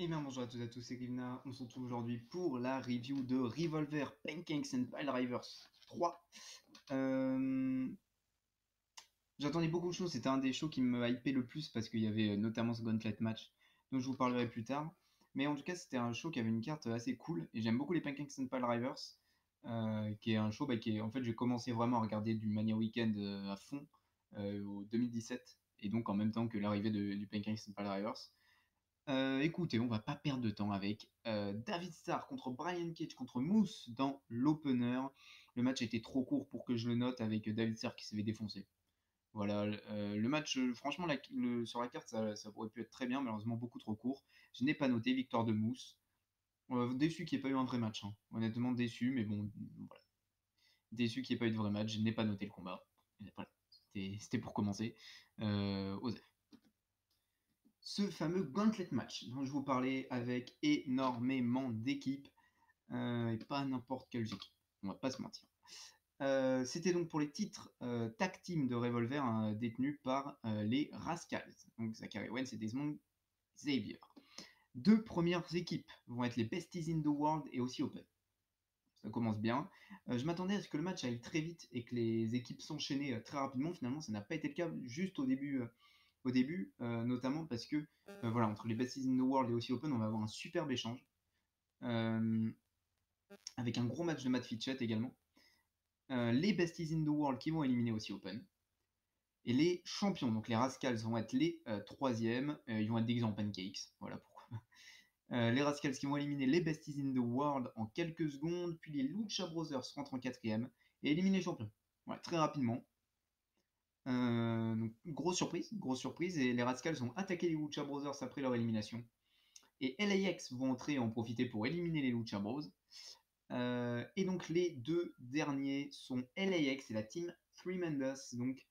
Et bien bonjour à toutes et à tous, c'est Rivna. On se retrouve aujourd'hui pour la review de Revolver Pancakes and Piledrivers 3. J'attendais beaucoup de choses, c'était un des shows qui me hypait le plus parce qu'il y avait notamment ce Gauntlet match dont je vous parlerai plus tard. Mais en tout cas, c'était un show qui avait une carte assez cool et j'aime beaucoup les Pancakes and Piledrivers, qui est un show qui est en fait j'ai commencé vraiment à regarder du Mania Weekend à fond au 2017 et donc en même temps que l'arrivée du Pancakes and Piledrivers. Écoutez, on va pas perdre de temps avec David Starr contre Brian Cage contre Moose dans l'opener. Le match a été trop court pour que je le note avec David Starr qui s'est fait défoncer. Voilà, le match, franchement, sur la carte, ça aurait pu être très bien, malheureusement beaucoup trop court. Je n'ai pas noté victoire de Moose. Déçu qu'il n'y ait pas eu un vrai match, hein. Honnêtement déçu, mais bon, voilà. Déçu qu'il n'y ait pas eu de vrai match. Je n'ai pas noté le combat. Voilà, c'était pour commencer. Osef. Ce fameux Gauntlet match dont je vous parlais avec énormément d'équipes et pas n'importe quelle équipe, on va pas se mentir. C'était donc pour les titres tag team de Revolver détenus par les Rascals, donc Zachary Owens et Desmond Xavier. Deux premières équipes vont être les Besties in the World et aussi Open. Ça commence bien. Je m'attendais à ce que le match aille très vite et que les équipes s'enchaînaient très rapidement. Finalement, ça n'a pas été le cas juste au début, notamment parce que voilà, entre les Besties in the World et aussi Open, on va avoir un superbe échange avec un gros match de Matt Fitchett également. Les Besties in the World qui vont éliminer aussi Open. Et les champions, donc les Rascals, vont être les troisièmes. Ils vont être déguisés en pancakes. Voilà pourquoi. Les Rascals qui vont éliminer les Besties in the World en quelques secondes. Puis les Lucha Brothers rentrent en quatrième et éliminent les champions. Voilà, très rapidement. Donc, grosse surprise. Et les Rascals ont attaqué les Lucha Brothers après leur élimination. Et LAX vont entrer et en profiter pour éliminer les Lucha Bros. Et donc les deux derniers sont LAX et la team Three Mendes, donc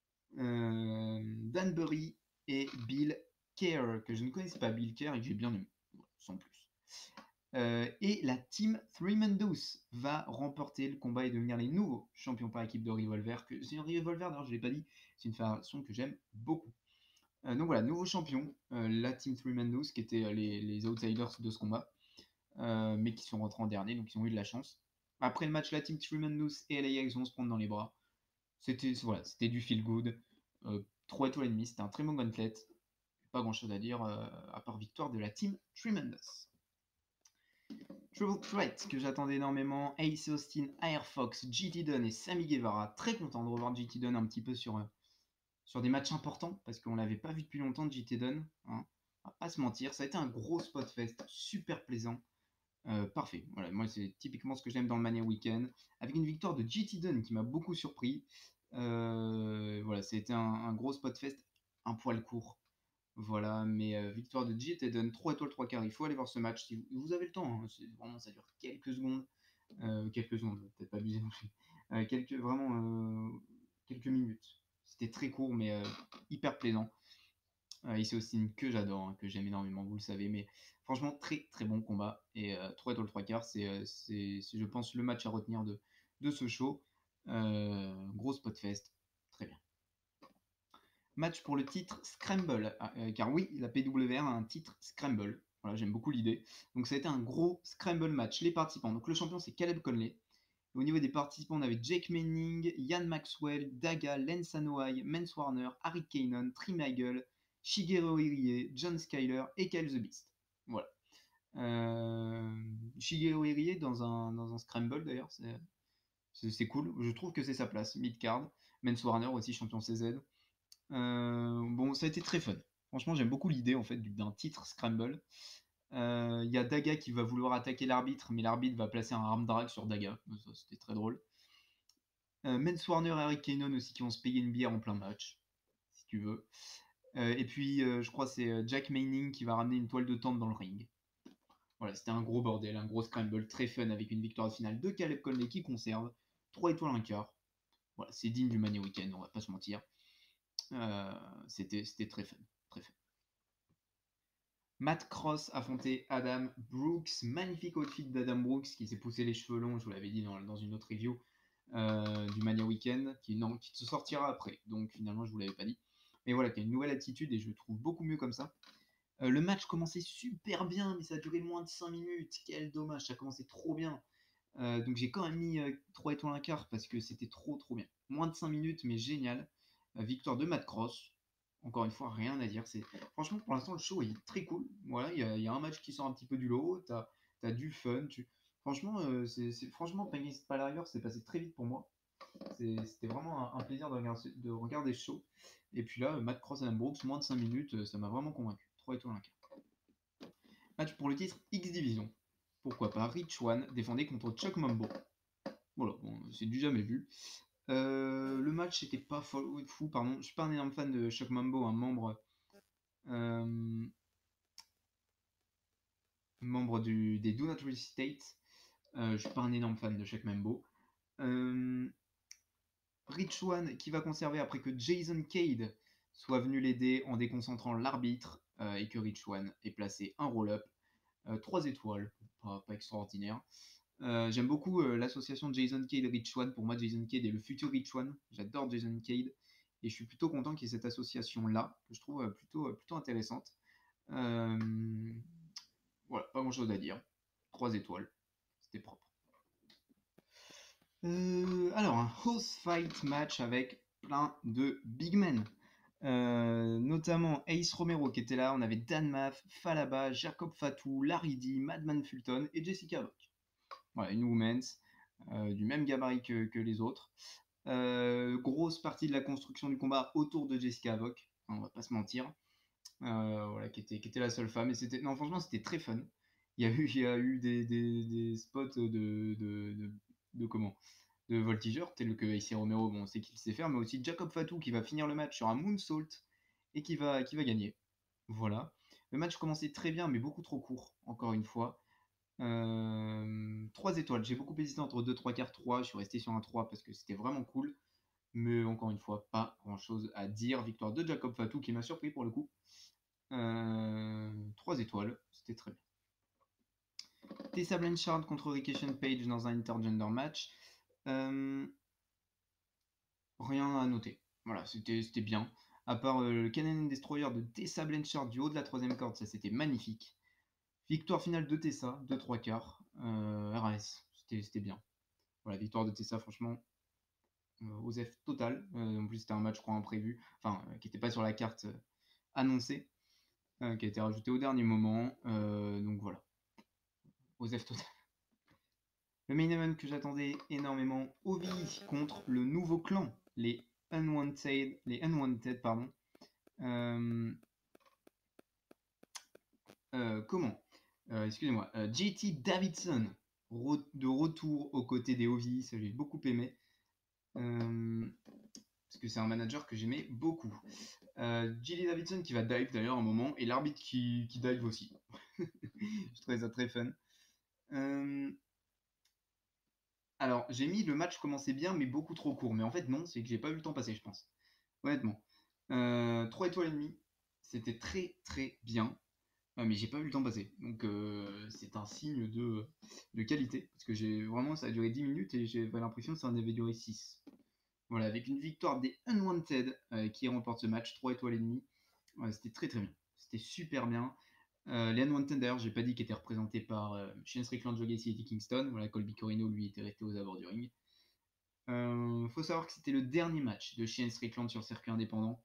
Danbury et Bill Kerr, que je ne connaissais pas Bill Kerr et que j'ai bien aimé, sans plus. Et la team Three Mendes va remporter le combat et devenir les nouveaux champions par équipe de Revolver. C'est une Revolver, d'ailleurs, je ne l'ai pas dit, c'est une façon que j'aime beaucoup. Donc voilà, nouveau champion, la team Three Mendes, qui étaient les outsiders de ce combat. Mais qui sont rentrés en dernier, donc ils ont eu de la chance. Après le match, la team Tremendous et LAX vont se prendre dans les bras. C'était voilà, du feel good. 3 étoiles et demie, c'était un très bon gauntlet. Pas grand chose à dire à part victoire de la team Tremendous. Triple Threat que j'attendais énormément. Ace Austin, Air Fox, GT Dunn et Sammy Guevara. Très content de revoir GT Dunn un petit peu sur des matchs importants parce qu'on l'avait pas vu depuis longtemps, GT Dunn. Hein. On va pas se mentir, ça a été un gros spot fest, super plaisant. Parfait. Voilà, moi c'est typiquement ce que j'aime dans le Mania Weekend. Avec une victoire de GT Dunn qui m'a beaucoup surpris. Voilà, c'était un gros spot fest, un poil court. Voilà, mais victoire de GT Dunn, 3 étoiles 3 quarts. Il faut aller voir ce match si vous avez le temps. Hein, vraiment, ça dure quelques secondes. Quelques secondes, peut-être pas abuser non plus. Quelques minutes. C'était très court, mais hyper plaisant. Ici Austin que j'adore, hein, que j'aime énormément, vous le savez, mais franchement très très bon combat et 3 étoiles 3 quarts, c'est je pense le match à retenir de ce show. Gros spot fest, très bien. Match pour le titre Scramble, car oui, la PWR a un titre Scramble, voilà, j'aime beaucoup l'idée. Donc ça a été un gros Scramble match. Les participants, donc le champion c'est Caleb Conley. Au niveau des participants, on avait Jake Manning, Ian Maxwell, Daga, Lance Anoa'i, Mance Warner, Harry Kanon, Trimagel, Shigeru Irie, John Skyler et Kyle the Beast. Voilà. Shigeru Irie dans un scramble d'ailleurs, c'est cool. Je trouve que c'est sa place. Mid-card. Mance Warner aussi, champion CZ. Bon, ça a été très fun. Franchement, j'aime beaucoup l'idée en fait d'un titre scramble. Il y a Daga qui va vouloir attaquer l'arbitre, mais l'arbitre va placer un arm drag sur Daga. Ça, c'était très drôle. Mance Warner et Harry Kanon aussi qui vont se payer une bière en plein match, si tu veux. Et puis, je crois que c'est Jack Manning qui va ramener une toile de tente dans le ring. Voilà, c'était un gros bordel, un gros scramble très fun avec une victoire finale de Caleb Conley qui conserve 3 étoiles 1 quart. Voilà, c'est digne du Mania Weekend, on va pas se mentir. C'était très fun, très fun. Matt Cross affrontait Adam Brooks. Magnifique outfit d'Adam Brooks qui s'est poussé les cheveux longs, je vous l'avais dit dans une autre review du Mania Weekend, qui se sortira après. Donc finalement, je vous l'avais pas dit. Mais voilà, qui a une nouvelle attitude et je le trouve beaucoup mieux comme ça. Le match commençait super bien, mais ça a duré moins de 5 minutes. Quel dommage, ça commençait trop bien. Donc j'ai quand même mis 3 étoiles un quart parce que c'était trop trop bien. Moins de 5 minutes, mais génial. Victoire de Matt Cross. Encore une fois, rien à dire. Franchement, pour l'instant, le show est très cool. Voilà, il y a un match qui sort un petit peu du lot. T'as du fun. Franchement, franchement, Penguins Spalarior, c'est passé très vite pour moi. C'était vraiment un plaisir de regarder ce show. Et puis là, Matt Cross et Brooks, moins de 5 minutes, ça m'a vraiment convaincu. 3 étoiles un quart. Match pour le titre X Division. Pourquoi pas Rich One défendait contre Chuck Mambo. Voilà, bon, c'est du jamais vu. Le match n'était pas fou, pardon. Je suis pas un énorme fan de Chuck Mambo, un membre des Do Not State. Je suis pas un énorme fan de Chuck Mambo. Rich One qui va conserver après que Jason Cade soit venu l'aider en déconcentrant l'arbitre et que Rich One ait placé un roll-up. 3 étoiles, pas extraordinaire. J'aime beaucoup l'association Jason Cade et Rich One. Pour moi, Jason Cade est le futur Rich One. J'adore Jason Cade. Et je suis plutôt content qu'il y ait cette association-là, que je trouve plutôt intéressante. Voilà, pas grand-chose à dire. 3 étoiles. C'était propre. Alors, un host fight match avec plein de big men. Notamment Ace Romero qui était là. On avait Dan Maff, Falaba, Jacob Fatou, Larry D, Madman Fulton et Jessica Bock. Voilà, une women's du même gabarit que les autres. Grosse partie de la construction du combat autour de Jessica Bock, on va pas se mentir. Voilà, qui était la seule femme. Et non, franchement, c'était très fun. Il y a eu des spots de voltigeurs, tel que Ace Romero, bon, on sait qu'il sait faire, mais aussi Jacob Fatou qui va finir le match sur un moonsault et qui va gagner. Voilà. Le match commençait très bien, mais beaucoup trop court, encore une fois. 3 étoiles. J'ai beaucoup hésité entre 2, 3 quarts, 3. Je suis resté sur un 3 parce que c'était vraiment cool. Mais encore une fois, pas grand chose à dire. Victoire de Jacob Fatou qui m'a surpris pour le coup. 3 étoiles, c'était très bien. Tessa Blanchard contre Ricky Page dans un intergender match. Rien à noter. Voilà, c'était bien. À part le Canadian Destroyer de Tessa Blanchard du haut de la troisième corde, ça c'était magnifique. Victoire finale de Tessa, 2-3 quarts. RAS, c'était bien. Voilà, victoire de Tessa, franchement, Osef total. En plus, c'était un match, je crois, imprévu. Enfin, qui n'était pas sur la carte annoncée. Qui a été rajouté au dernier moment. Donc voilà. Osef total. Le main event que j'attendais énormément, Ovi contre le nouveau clan, les Unwanted, pardon. Comment Excusez-moi. JT Davidson, de retour aux côtés des Ovi, ça j'ai beaucoup aimé. Parce que c'est un manager que j'aimais beaucoup. JT Davidson qui va dive d'ailleurs à un moment, et l'arbitre qui dive aussi. Je trouvais ça très fun. Alors, j'ai mis le match commençait bien, mais beaucoup trop court. Mais en fait, non, c'est que j'ai pas vu le temps passer, je pense. Honnêtement. 3 étoiles et demie. C'était très très bien. Mais j'ai pas vu le temps passer. Donc, c'est un signe de qualité. Parce que vraiment, ça a duré 10 minutes et j'avais l'impression que ça en avait duré 6. Voilà, avec une victoire des Unwanted qui remporte ce match, 3 étoiles et demie. C'était très très bien. C'était super bien. Les Unwanted, d'ailleurs, j'ai pas dit qu'ils étaient représentés par Shane Strickland, Joe Gacy et Eddie Kingston. Voilà, Colby Corino, lui, était resté aux abords du ring. Faut savoir que c'était le dernier match de Shane Strickland sur circuit indépendant.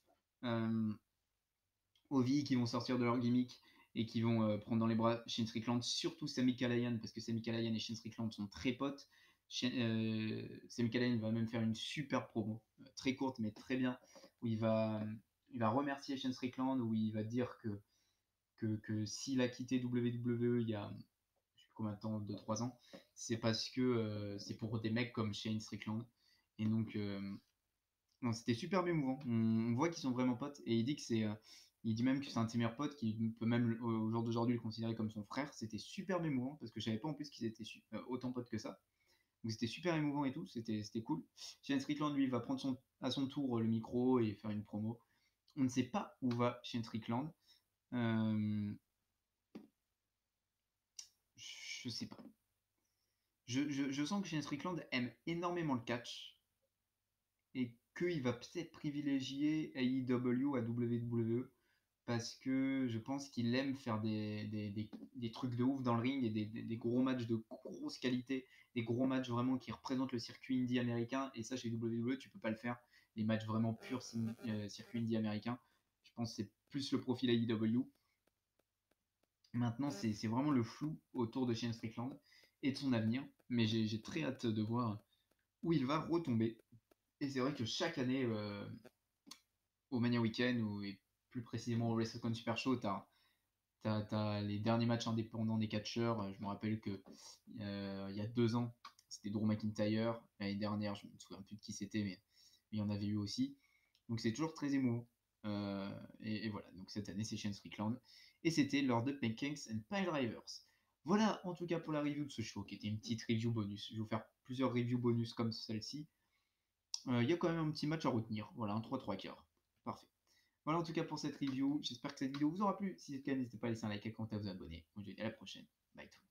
Ovi qui vont sortir de leur gimmick et qui vont prendre dans les bras Shane Strickland, surtout Sami Callihan, parce que Sami Callihan et Shane Strickland sont très potes. Sami Callihan va même faire une super promo, très courte mais très bien, où il va remercier Shane Strickland, où il va dire que s'il a quitté WWE il y a je sais plus combien de temps, 2-3 ans, c'est parce que c'est pour des mecs comme Shane Strickland. Et donc, non, c'était super émouvant. On voit qu'ils sont vraiment potes. Et il dit même que c'est un de ses meilleurs potes, qui peut même au jour d'aujourd'hui le considérer comme son frère. C'était super émouvant parce que je savais pas en plus qu'ils étaient autant potes que ça. Donc c'était super émouvant et tout, c'était cool. Shane Strickland, lui, va prendre à son tour le micro et faire une promo. On ne sait pas où va Shane Strickland. Je sais pas. Je sens que Shane Strickland aime énormément le catch et qu'il va peut-être privilégier AEW à WWE parce que je pense qu'il aime faire des trucs de ouf dans le ring et des gros matchs de grosse qualité, des gros matchs vraiment qui représentent le circuit indie américain. Et ça, chez WWE, tu peux pas le faire. Les matchs vraiment purs circuit indie américain. Je pense que c'est plus le profil AEW. Maintenant, c'est vraiment le flou autour de Shane Strickland et de son avenir. Mais j'ai très hâte de voir où il va retomber. Et c'est vrai que chaque année, au Mania Weekend, et plus précisément au WrestleCon Super Show, t'as les derniers matchs indépendants des catcheurs. Je me rappelle que il y a 2 ans, c'était Drew McIntyre. L'année dernière, je me souviens plus de qui c'était, mais il y en avait eu aussi. Donc c'est toujours très émouvant. Et voilà, donc cette année c'est Shane Strickland. Et c'était lors de Pancakes and Piledrivers. Voilà en tout cas pour la review de ce show, qui était une petite review bonus. Je vais vous faire plusieurs reviews bonus comme celle-ci. Il y a quand même un petit match à retenir. Voilà, un 3-3 quarts. Parfait. Voilà en tout cas pour cette review. J'espère que cette vidéo vous aura plu. Si c'est le cas, n'hésitez pas à laisser un like, un commentaire, à vous abonner. Moi je vous dis à la prochaine. Bye tout le monde.